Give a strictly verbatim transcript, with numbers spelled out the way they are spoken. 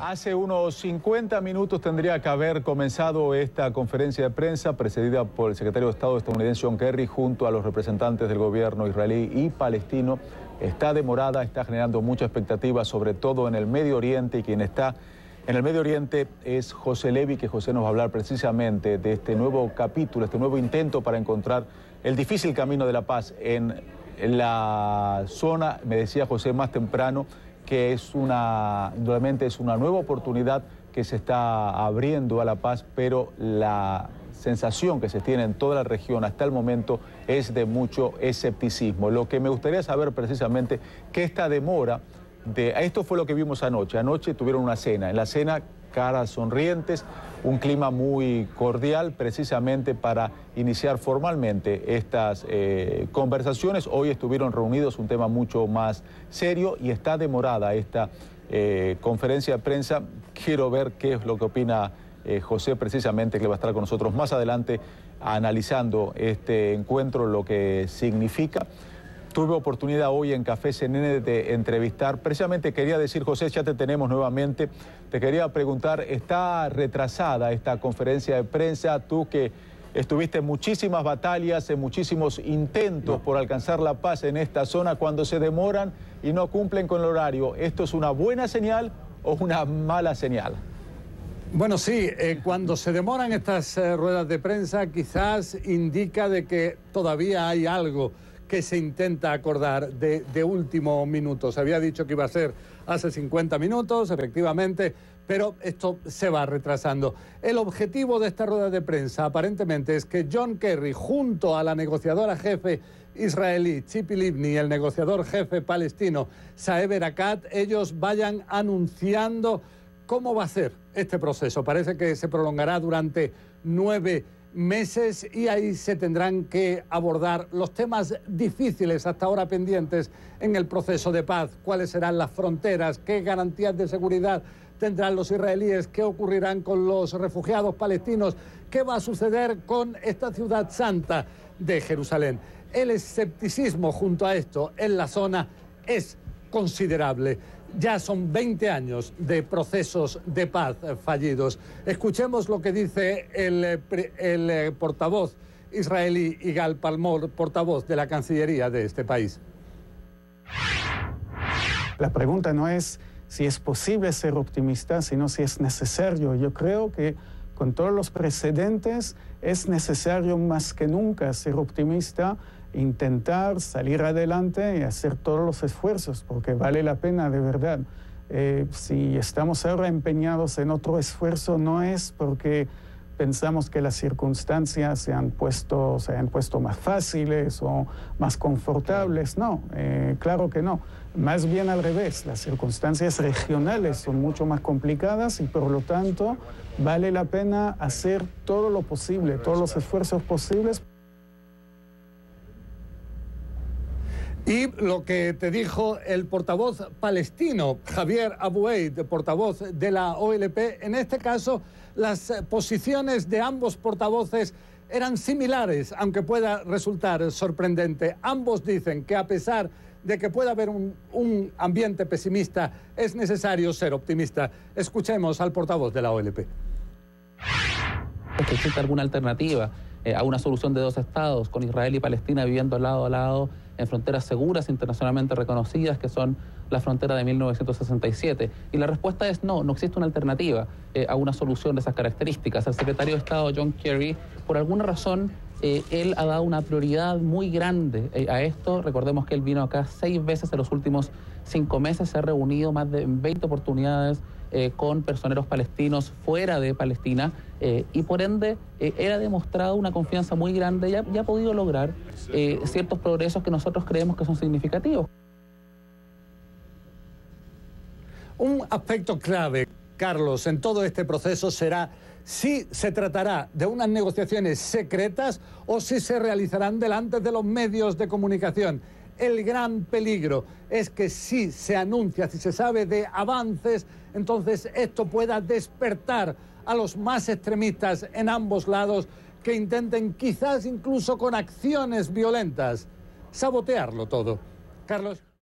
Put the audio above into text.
Hace unos cincuenta minutos tendría que haber comenzado esta conferencia de prensa precedida por el secretario de Estado estadounidense John Kerry junto a los representantes del gobierno israelí y palestino. Está demorada, está generando mucha expectativa, sobre todo en el Medio Oriente, y quien está en el Medio Oriente es José Levi, que José nos va a hablar precisamente de este nuevo capítulo, este nuevo intento para encontrar el difícil camino de la paz en la zona, me decía José más temprano, que es una, realmente es una nueva oportunidad que se está abriendo a la paz, pero la sensación que se tiene en toda la región hasta el momento es de mucho escepticismo. Lo que me gustaría saber precisamente, que esta demora, de, esto fue lo que vimos anoche. Anoche tuvieron una cena, en la cena caras sonrientes, un clima muy cordial precisamente para iniciar formalmente estas eh, conversaciones. Hoy estuvieron reunidos, un tema mucho más serio, y está demorada esta eh, conferencia de prensa. Quiero ver qué es lo que opina eh, José precisamente, que va a estar con nosotros más adelante analizando este encuentro, lo que significa. Tuve oportunidad hoy en Café C N N de entrevistar, precisamente quería decir, José, ya te tenemos nuevamente, te quería preguntar, ¿está retrasada esta conferencia de prensa? Tú que estuviste en muchísimas batallas, en muchísimos intentos no. por alcanzar la paz en esta zona, cuando se demoran y no cumplen con el horario, ¿esto es una buena señal o una mala señal? Bueno, sí, eh, cuando se demoran estas eh, ruedas de prensa, quizás indica de que todavía hay algo que se intenta acordar de, de último minuto. Se había dicho que iba a ser hace cincuenta minutos, efectivamente, pero esto se va retrasando. El objetivo de esta rueda de prensa aparentemente es que John Kerry, junto a la negociadora jefe israelí Tzipi Livni y el negociador jefe palestino Saeb Erekat, ellos vayan anunciando cómo va a ser este proceso. Parece que se prolongará durante nueve meses y ahí se tendrán que abordar los temas difíciles hasta ahora pendientes en el proceso de paz. ¿Cuáles serán las fronteras? ¿Qué garantías de seguridad tendrán los israelíes? ¿Qué ocurrirán con los refugiados palestinos? ¿Qué va a suceder con esta ciudad santa de Jerusalén? El escepticismo junto a esto en la zona es considerable. Ya son veinte años de procesos de paz fallidos. Escuchemos lo que dice el, el portavoz israelí Igal Palmor, portavoz de la Cancillería de este país. La pregunta no es si es posible ser optimista, sino si es necesario. Yo creo que con todos los precedentes es necesario más que nunca ser optimista, intentar salir adelante y hacer todos los esfuerzos, porque vale la pena de verdad. Eh, si estamos ahora empeñados en otro esfuerzo, no es porque pensamos que las circunstancias se han puesto, se han puesto más fáciles o más confortables. No, eh, claro que no. Más bien al revés, las circunstancias regionales son mucho más complicadas y por lo tanto vale la pena hacer todo lo posible, todos los esfuerzos posibles. Y lo que te dijo el portavoz palestino, Javier Abu Eid, portavoz de la O L P, en este caso las posiciones de ambos portavoces eran similares, aunque pueda resultar sorprendente. Ambos dicen que a pesar de que pueda haber un, un ambiente pesimista, es necesario ser optimista. Escuchemos al portavoz de la O L P. ¿Existe alguna alternativa eh, a una solución de dos estados, con Israel y Palestina viviendo lado a lado en fronteras seguras, internacionalmente reconocidas, que son la frontera de mil novecientos sesenta y siete? Y la respuesta es no, no existe una alternativa eh, a una solución de esas características. El secretario de Estado, John Kerry, por alguna razón, eh, él ha dado una prioridad muy grande eh, a esto. Recordemos que él vino acá seis veces en los últimos cinco meses, se ha reunido más de veinte oportunidades eh, con personeros palestinos fuera de Palestina, eh, y por ende eh, él ha demostrado una confianza muy grande y ha, y ha podido lograr eh, ciertos progresos que nosotros creemos que son significativos. Un aspecto clave, Carlos, en todo este proceso será si se tratará de unas negociaciones secretas o si se realizarán delante de los medios de comunicación. El gran peligro es que si se anuncia, si se sabe de avances, entonces esto pueda despertar a los más extremistas en ambos lados que intenten, quizás incluso con acciones violentas, sabotearlo todo. Carlos.